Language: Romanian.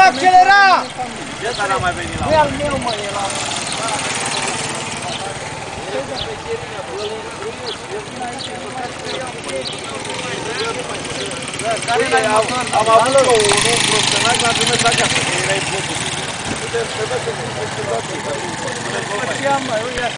accelera! Ce ăsta n-a mai venit la Nu e al meu, mă, e la... Am avut eu unul profesional care a trimis acasă, că erai bun. Uite, trebuie să-mi spun toate. Ce am, mă, uite.